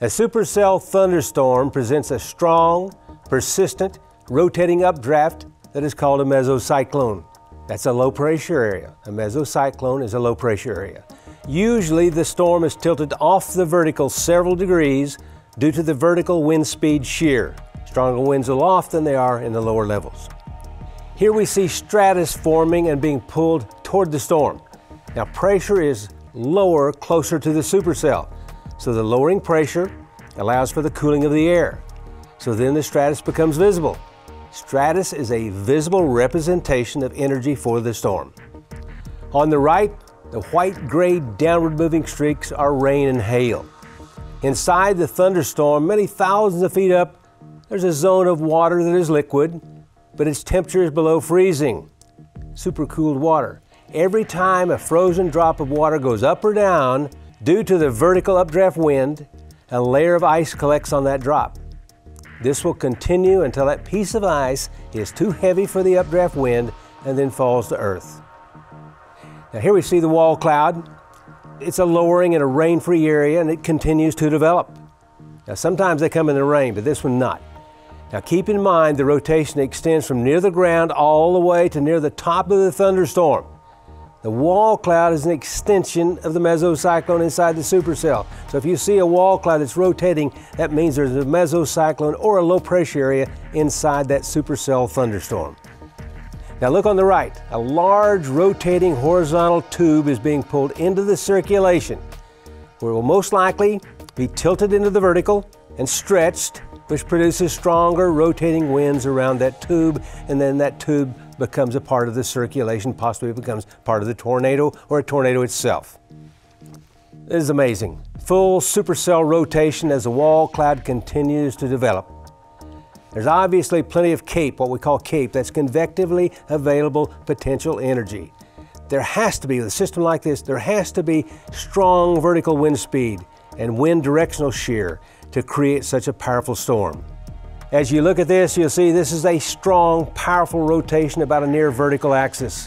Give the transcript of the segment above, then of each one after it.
A supercell thunderstorm presents a strong, persistent, rotating updraft that is called a mesocyclone. That's a low pressure area. A mesocyclone is a low pressure area. Usually the storm is tilted off the vertical several degrees due to the vertical wind speed shear. Stronger winds aloft than they are in the lower levels. Here we see stratus forming and being pulled toward the storm. Now pressure is lower closer to the supercell. So the lowering pressure allows for the cooling of the air. So then the stratus becomes visible. Stratus is a visible representation of energy for the storm. On the right, the white-gray downward moving streaks are rain and hail. Inside the thunderstorm, many thousands of feet up, there's a zone of water that is liquid, but its temperature is below freezing. Supercooled water. Every time a frozen drop of water goes up or down, due to the vertical updraft wind, a layer of ice collects on that drop. This will continue until that piece of ice is too heavy for the updraft wind and then falls to earth. Now here we see the wall cloud. It's a lowering in a rain-free area and it continues to develop. Now sometimes they come in the rain, but this one not. Now keep in mind the rotation extends from near the ground all the way to near the top of the thunderstorm. The wall cloud is an extension of the mesocyclone inside the supercell. So if you see a wall cloud that's rotating, that means there's a mesocyclone or a low pressure area inside that supercell thunderstorm. Now look on the right. A large rotating horizontal tube is being pulled into the circulation, where it will most likely be tilted into the vertical and stretched, which produces stronger rotating winds around that tube, and then that tube becomes a part of the circulation, possibly becomes part of the tornado or a tornado itself. This is amazing. Full supercell rotation as the wall cloud continues to develop. There's obviously plenty of C.A.P.E, what we call C.A.P.E, that's convectively available potential energy. There has to be, with a system like this, there has to be strong vertical wind speed and wind directional shear to create such a powerful storm. As you look at this, you'll see this is a strong, powerful rotation about a near vertical axis.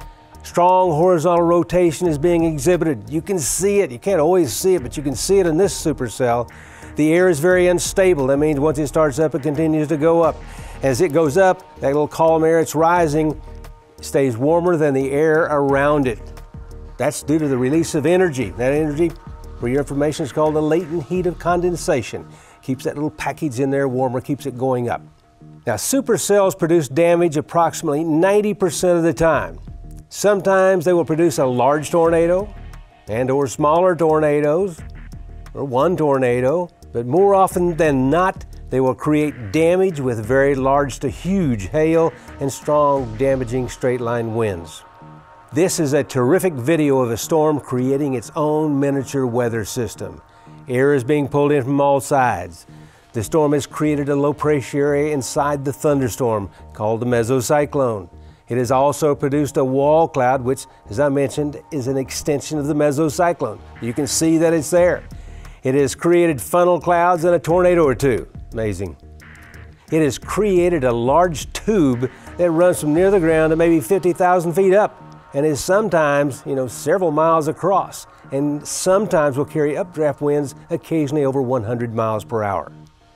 Strong horizontal rotation is being exhibited. You can see it. You can't always see it, but you can see it in this supercell. The air is very unstable. That means once it starts up, it continues to go up. As it goes up, that little column air it's rising stays warmer than the air around it. That's due to the release of energy. That energy, for your information, is called the latent heat of condensation. Keeps that little package in there warmer, keeps it going up. Now, supercells produce damage approximately 90% of the time. Sometimes they will produce a large tornado and/or smaller tornadoes, or one tornado, but more often than not, they will create damage with very large to huge hail and strong, damaging straight-line winds. This is a terrific video of a storm creating its own miniature weather system. Air is being pulled in from all sides. The storm has created a low pressure area inside the thunderstorm called the mesocyclone. It has also produced a wall cloud, which, as I mentioned, is an extension of the mesocyclone. You can see that it's there. It has created funnel clouds and a tornado or two. Amazing. It has created a large tube that runs from near the ground to maybe 50,000 feet up and is sometimes, several miles across, and sometimes will carry updraft winds occasionally over 100 miles per hour.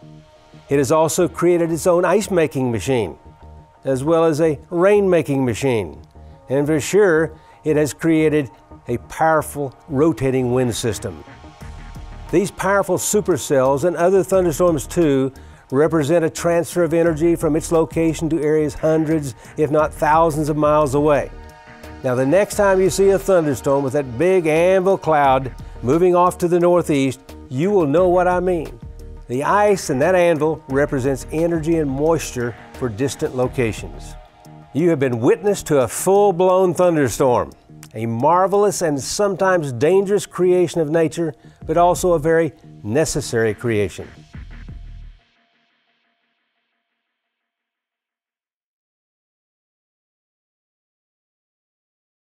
It has also created its own ice-making machine, as well as a rain-making machine. And for sure, it has created a powerful rotating wind system. These powerful supercells and other thunderstorms too represent a transfer of energy from its location to areas hundreds, if not thousands of miles away. Now the next time you see a thunderstorm with that big anvil cloud moving off to the northeast, you will know what I mean. The ice in that anvil represents energy and moisture for distant locations. You have been witness to a full-blown thunderstorm, a marvelous and sometimes dangerous creation of nature, but also a very necessary creation.